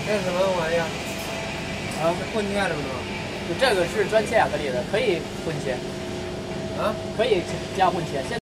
这是什么玩意儿？混切的吗？ 就这个是专切亚克力的，可以混切， 啊， 可以加混切。现